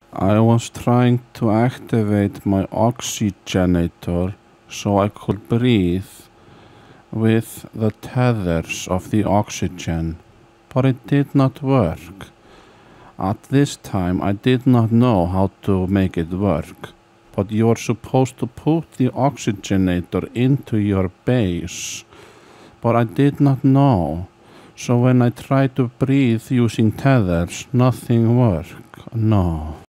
I was trying to activate my oxygenator so I could breathe with the tethers of the oxygen, but it did not work. At this time I did not know how to make it work, but you are supposed to put the oxygenator into your base, but I did not know. So when I tried to breathe using tethers, nothing worked. No.